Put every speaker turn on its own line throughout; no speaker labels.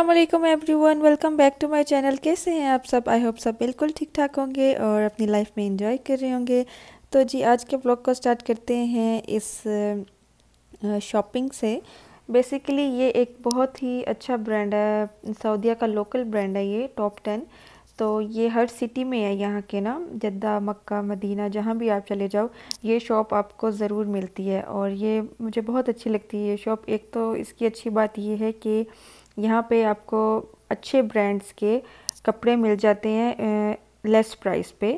अस्सलाम वालेकुम everyone, welcome back to my channel. कैसे हैं आप सब? आई होप सब बिल्कुल ठीक ठाक होंगे और अपनी लाइफ में एंजॉय कर रहे होंगे। तो जी आज के व्लॉग को स्टार्ट करते हैं इस शॉपिंग से। बेसिकली ये एक बहुत ही अच्छा ब्रांड है, सऊदीया का लोकल ब्रांड है ये, टॉप 10। तो ये हर सिटी में है यहाँ के ना, जद्दा, मक्का, मदीना, जहाँ भी आप चले जाओ ये शॉप आपको ज़रूर मिलती है। और ये मुझे बहुत अच्छी लगती है ये शॉप। एक तो इसकी अच्छी बात ये है कि यहाँ पे आपको अच्छे ब्रांड्स के कपड़े मिल जाते हैं लेस प्राइस पे।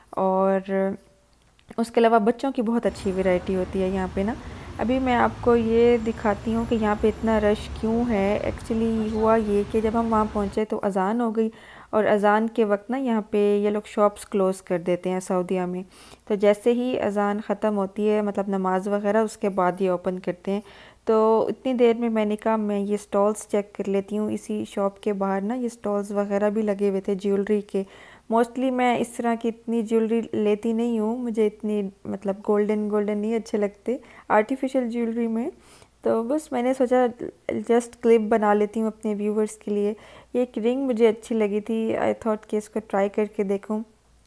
और उसके अलावा बच्चों की बहुत अच्छी वैरायटी होती है यहाँ पे ना। अभी मैं आपको ये दिखाती हूँ कि यहाँ पे इतना रश क्यों है। एक्चुअली हुआ ये कि जब हम वहाँ पहुँचे तो अज़ान हो गई, और अज़ान के वक्त ना यहाँ पे ये लोग शॉप्स क्लोज़ कर देते हैं सऊदीया में। तो जैसे ही अज़ान ख़त्म होती है, मतलब नमाज वगैरह, उसके बाद ये ओपन करते हैं। तो इतनी देर में मैंने कहा मैं ये स्टॉल्स चेक कर लेती हूँ। इसी शॉप के बाहर ना ये स्टॉल्स वगैरह भी लगे हुए थे ज्वेलरी के। मोस्टली मैं इस तरह की इतनी ज्वेलरी लेती नहीं हूँ, मुझे इतनी मतलब गोल्डन गोल्डन नहीं अच्छे लगते आर्टिफिशियल ज्वेलरी में। तो बस मैंने सोचा जस्ट क्लिप बना लेती हूँ अपने व्यूवर्स के लिए। ये एक रिंग मुझे अच्छी लगी थी, आई थॉट कि इसको ट्राई करके देखूँ।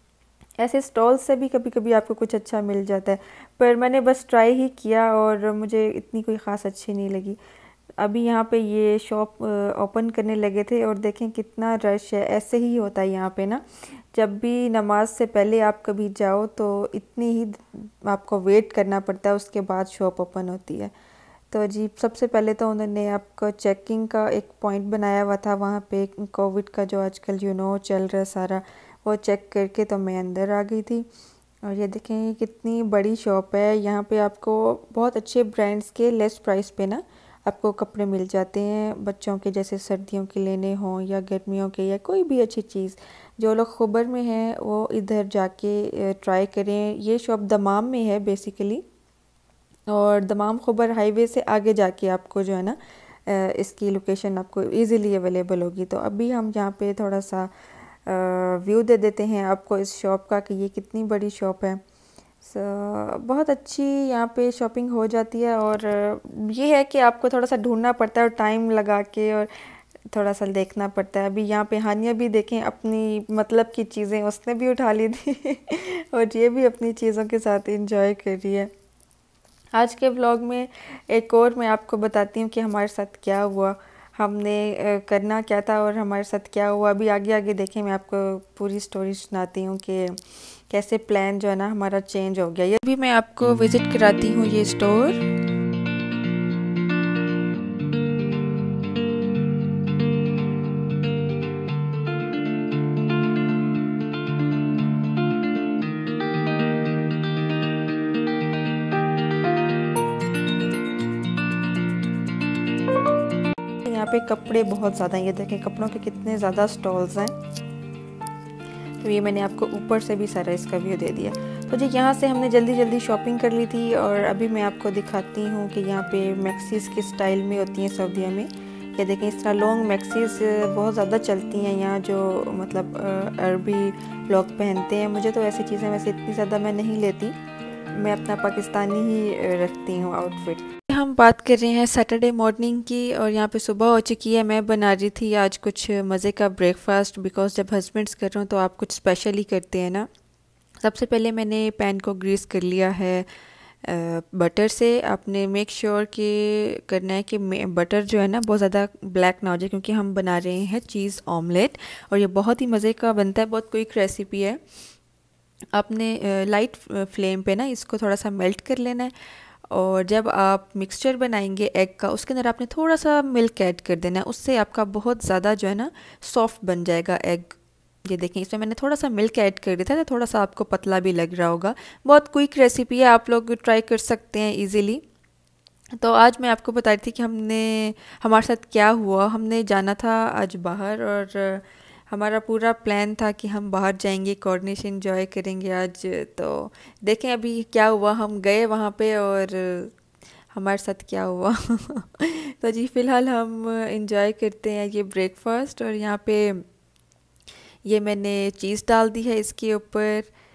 ऐसे स्टॉल से भी कभी कभी आपको कुछ अच्छा मिल जाता है, पर मैंने बस ट्राई ही किया और मुझे इतनी कोई ख़ास अच्छी नहीं लगी। अभी यहाँ पे ये शॉप ओपन करने लगे थे और देखें कितना रश है। ऐसे ही होता है यहाँ पे ना, जब भी नमाज से पहले आप कभी जाओ तो इतनी ही आपको वेट करना पड़ता है, उसके बाद शॉप ओपन होती है। तो जी सबसे पहले तो उन्होंने आपको चेकिंग का एक पॉइंट बनाया हुआ था वहाँ पे, कोविड का जो आजकल चल रहा है सारा, वो चेक करके तो मैं अंदर आ गई थी। और ये देखें कितनी बड़ी शॉप है। यहाँ पे आपको बहुत अच्छे ब्रांड्स के लेस प्राइस पे ना आपको कपड़े मिल जाते हैं, बच्चों के, जैसे सर्दियों के लेने हों या गर्मियों के, या कोई भी अच्छी चीज़। जो लोग खुबर में हैं वो इधर जाके ट्राई करें। ये शॉप दमाम में है बेसिकली, और दमाम खुबर हाईवे से आगे जाके आपको जो है ना इसकी लोकेशन आपको इजीली अवेलेबल होगी। तो अभी हम यहाँ पे थोड़ा सा व्यू दे देते हैं आपको इस शॉप का कि ये कितनी बड़ी शॉप है। बहुत अच्छी यहाँ पे शॉपिंग हो जाती है। और ये है कि आपको थोड़ा सा ढूंढना पड़ता है और टाइम लगा के, और थोड़ा सा देखना पड़ता है। अभी यहाँ पे हानिया भी देखें, अपनी मतलब की चीज़ें उसने भी उठा ली थी और ये भी अपनी चीज़ों के साथ इंजॉय कर रही है। आज के व्लॉग में एक और मैं आपको बताती हूँ कि हमारे साथ क्या हुआ, हमने करना क्या था और हमारे साथ क्या हुआ। अभी आगे आगे देखें, मैं आपको पूरी स्टोरी सुनाती हूँ कि कैसे प्लान जो है ना हमारा चेंज हो गया। ये भी मैं आपको विज़िट कराती हूँ ये स्टोर। यहाँ पे कपड़े बहुत ज़्यादा हैं, ये देखें कपड़ों के कितने ज़्यादा स्टॉल्स हैं। तो ये मैंने आपको ऊपर से भी सारा इसका व्यू दे दिया। तो जी यहाँ से हमने जल्दी जल्दी शॉपिंग कर ली थी, और अभी मैं आपको दिखाती हूँ कि यहाँ पे मैक्सीज के स्टाइल में होती हैं सऊदीया में। ये देखें इस तरह लॉन्ग मैक्सीज बहुत ज़्यादा चलती हैं यहाँ, जो मतलब अरबी लोग पहनते हैं। मुझे तो ऐसी चीज़ें वैसे इतनी ज़्यादा मैं नहीं लेती, मैं अपना पाकिस्तानी ही रखती हूँ आउटफिट। हम बात कर रहे हैं सैटरडे मॉर्निंग की, और यहाँ पे सुबह हो चुकी है। मैं बना रही थी आज कुछ मज़े का ब्रेकफास्ट, बिकॉज़ जब हस्बैंड्स कर रहे हो तो आप कुछ स्पेशल ही करते हैं ना। सबसे पहले मैंने पैन को ग्रीस कर लिया है बटर से। आपने मेक श्योर कि करना है कि बटर जो है ना बहुत ज़्यादा ब्लैक ना हो जाए, क्योंकि हम बना रहे हैं चीज़ ऑमलेट, और ये बहुत ही मज़े का बनता है, बहुत क्विक रेसिपी है। आपने लाइट फ्लेम पे ना इसको थोड़ा सा मेल्ट कर लेना है, और जब आप मिक्सचर बनाएंगे एग का, उसके अंदर आपने थोड़ा सा मिल्क ऐड कर देना है, उससे आपका बहुत ज़्यादा जो है ना सॉफ्ट बन जाएगा एग। ये देखें इसमें मैंने थोड़ा सा मिल्क ऐड कर दिया था, तो थोड़ा सा आपको पतला भी लग रहा होगा। बहुत क्विक रेसिपी है, आप लोग ट्राई कर सकते हैं इजीली। तो आज मैं आपको बता रही थी कि हमारे साथ क्या हुआ। हमने जाना था आज बाहर, और हमारा पूरा प्लान था कि हम बाहर जाएंगे, कॉर्निश एंजॉय करेंगे आज। तो देखें अभी क्या हुआ, हम गए वहाँ पे और हमारे साथ क्या हुआ तो जी फ़िलहाल हम इंजॉय करते हैं ये ब्रेकफास्ट, और यहाँ पे ये मैंने चीज़ डाल दी है इसके ऊपर।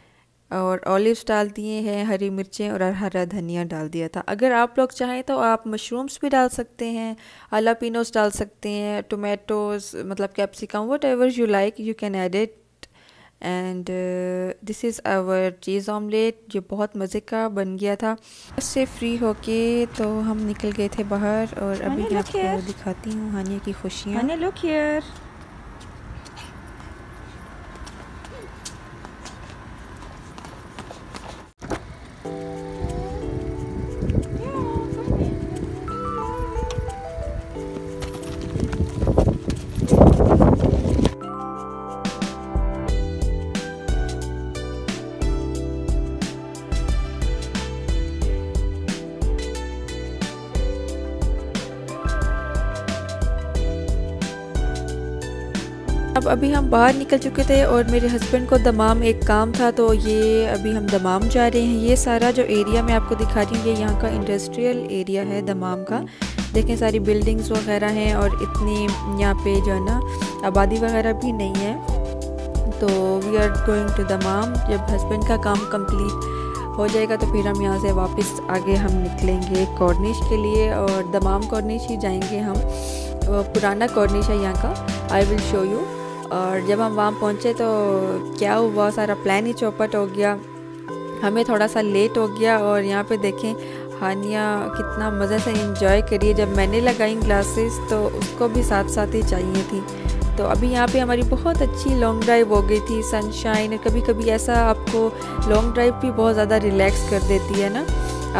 और ऑलिव्स डाल दिए हैं, हरी मिर्चें और हरा धनिया डाल दिया था। अगर आप लोग चाहें तो आप मशरूम्स भी डाल सकते हैं, हालापिनोस डाल सकते हैं, टोमेटोज मतलब capsicum, whatever you like you can add it. And this is our cheese omelette जो बहुत मज़े का बन गया था। उससे फ्री होके तो हम निकल गए थे बाहर और अभी मैं आपको दिखाती हूँ हानिया की खुशियाँ। Haniya look here. अब अभी हम बाहर निकल चुके थे और मेरे हस्बैंड को दमाम एक काम था, तो ये अभी हम दमाम जा रहे हैं। ये सारा जो एरिया मैं आपको दिखा रही हूँ ये यहाँ का इंडस्ट्रियल एरिया है दमाम का। देखें सारी बिल्डिंग्स वगैरह हैं और इतनी यहाँ पे जो है ना आबादी वगैरह भी नहीं है। तो we are going to Dammam. जब हस्बैंड का काम कंप्लीट हो जाएगा तो फिर हम यहाँ से वापस आगे हम निकलेंगे कॉर्निश के लिए, और दमाम कॉर्निश ही जाएंगे हम। पुराना कॉर्निश है यहाँ का, आई विल शो यू। और जब हम वहाँ पहुँचे तो क्या हुआ, सारा प्लान ही चौपट हो गया, हमें थोड़ा सा लेट हो गया। और यहाँ पे देखें हानिया कितना मज़े से इंजॉय करी। जब मैंने लगाई ग्लासेस तो उसको भी साथ साथ ही चाहिए थी। तो अभी यहाँ पे हमारी बहुत अच्छी लॉन्ग ड्राइव हो गई थी, सनशाइन। कभी कभी ऐसा आपको लॉन्ग ड्राइव भी बहुत ज़्यादा रिलैक्स कर देती है ना,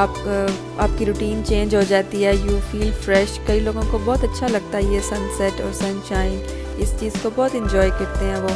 आपकी रूटीन चेंज हो जाती है, यू फील फ्रेश। कई लोगों को बहुत अच्छा लगता है ये सनसेट और सनशाइन, इस चीज़ को बहुत इंजॉय करते हैं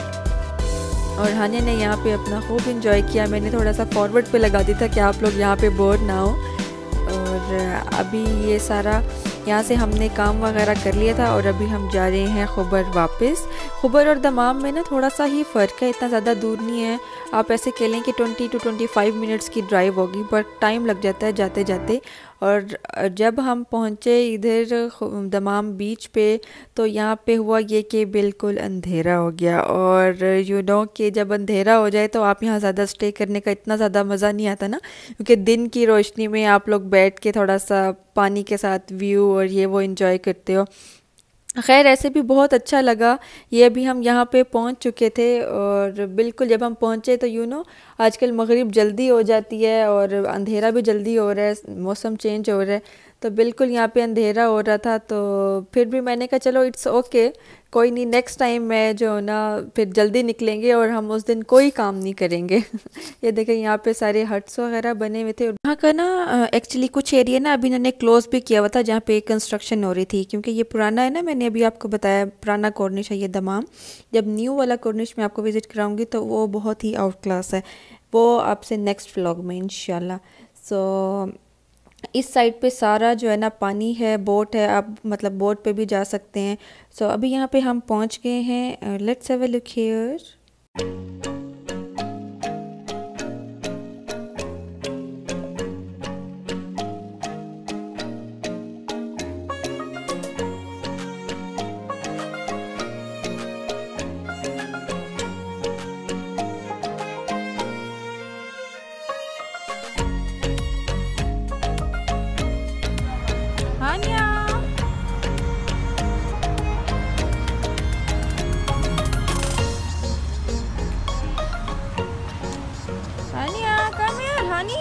वो। और हानिया ने यहाँ पे अपना खूब इंजॉय किया। मैंने थोड़ा सा फॉरवर्ड पे लगा दिया था कि आप लोग यहाँ पे बोर ना हो। और अभी ये सारा यहाँ से हमने काम वगैरह कर लिया था और अभी हम जा रहे हैं खुबर वापस। खुबर और दमाम में ना थोड़ा सा ही फ़र्क है, इतना ज़्यादा दूर नहीं है। आप ऐसे कह लें कि 20 to 25 मिनट्स की ड्राइव होगी, बट टाइम लग जाता है जाते जाते। और जब हम पहुँचे इधर दमाम बीच पे तो यहाँ पे हुआ ये कि बिल्कुल अंधेरा हो गया। और यू नो कि जब अंधेरा हो जाए तो आप यहाँ ज़्यादा स्टे करने का इतना ज़्यादा मज़ा नहीं आता ना, क्योंकि दिन की रोशनी में आप लोग बैठ के थोड़ा सा पानी के साथ व्यू और ये वो एंजॉय करते हो। खैर ऐसे भी बहुत अच्छा लगा। ये अभी हम यहाँ पे पहुँच चुके थे और बिल्कुल जब हम पहुँचे तो यू नो आजकल मगरिब जल्दी हो जाती है और अंधेरा भी जल्दी हो रहा है, मौसम चेंज हो रहा है, तो बिल्कुल यहाँ पे अंधेरा हो रहा था। तो फिर भी मैंने कहा चलो इट्स ओके, कोई नहीं, नेक्स्ट टाइम मैं जो ना फिर जल्दी निकलेंगे और हम उस दिन कोई काम नहीं करेंगे। ये देखें यहाँ पे सारे हट्स वगैरह बने हुए थे। यहाँ का ना एक्चुअली कुछ एरिया ना अभी इन्होंने क्लोज भी किया हुआ था जहाँ पे कंस्ट्रक्शन हो रही थी, क्योंकि ये पुराना है ना, मैंने अभी आपको बताया पुराना कॉर्निश है ये दमाम। जब न्यू वाला कॉर्निश मैं आपको विज़िट कराऊंगी तो वो बहुत ही आउट क्लास है, वो आपसे नेक्स्ट व्लॉग में इंशाल्लाह। सो इस साइड पे सारा जो है ना पानी है, बोट है, आप मतलब बोट पे भी जा सकते हैं। सो अभी यहाँ पे हम पहुँच गए हैं। Let's have a look here. Haniya Haniya come here Hani.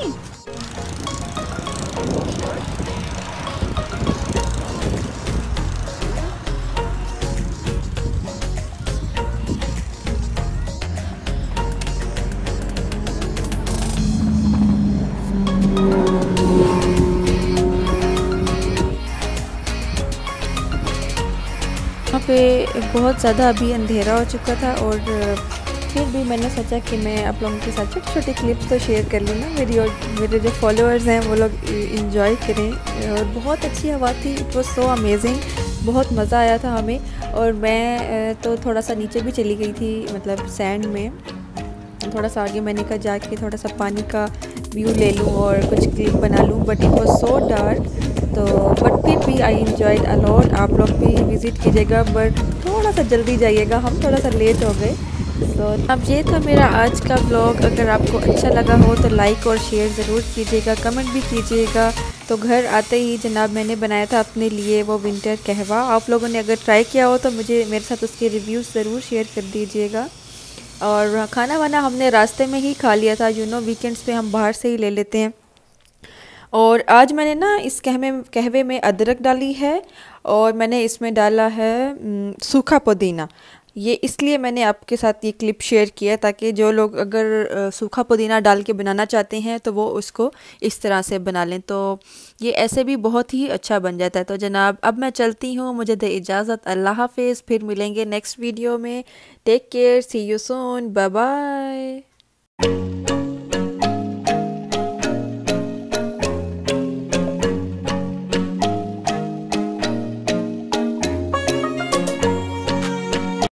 यहाँ पे बहुत ज़्यादा अभी अंधेरा हो चुका था और फिर भी मैंने सोचा कि मैं आप लोगों के साथ छोटी छोटी क्लिप्स तो शेयर कर लूँ ना, मेरी और मेरे जो फॉलोअर्स हैं वो लोग इंजॉय करें। और बहुत अच्छी हवा थी, इट वाज सो अमेजिंग, बहुत मज़ा आया था हमें। और मैं तो थोड़ा सा नीचे भी चली गई थी, मतलब सैंड में थोड़ा सा आगे। मैंने कहा जाके थोड़ा सा पानी का व्यू ले लूँ और कुछ क्लिप बना लूँ, but it was so dark. तो बट फिर भी आई एंजॉयड अलॉट। आप लोग भी विज़िट कीजिएगा, बट थोड़ा सा जल्दी जाइएगा, हम थोड़ा सा लेट हो गए तो अब ये था मेरा आज का ब्लॉग। अगर आपको अच्छा लगा हो तो लाइक और शेयर ज़रूर कीजिएगा, कमेंट भी कीजिएगा। तो घर आते ही जनाब मैंने बनाया था अपने लिए वो विंटर कहवा। आप लोगों ने अगर ट्राई किया हो तो मुझे मेरे साथ उसके रिव्यूज़ ज़रूर शेयर कर दीजिएगा। और खाना वाना हमने रास्ते में ही खा लिया था, वीकेंड्स पे हम बाहर से ही ले लेते हैं। और आज मैंने ना इस कहवे में अदरक डाली है और मैंने इसमें डाला है सूखा पुदीना। ये इसलिए मैंने आपके साथ ये क्लिप शेयर किया ताकि जो लोग अगर सूखा पुदीना डाल के बनाना चाहते हैं तो वो उसको इस तरह से बना लें। तो ये ऐसे भी बहुत ही अच्छा बन जाता है। तो जनाब अब मैं चलती हूँ, मुझे दे इजाज़त। अल्लाह हाफिज़, फिर मिलेंगे नेक्स्ट वीडियो में। Take care, see you soon, bye bye.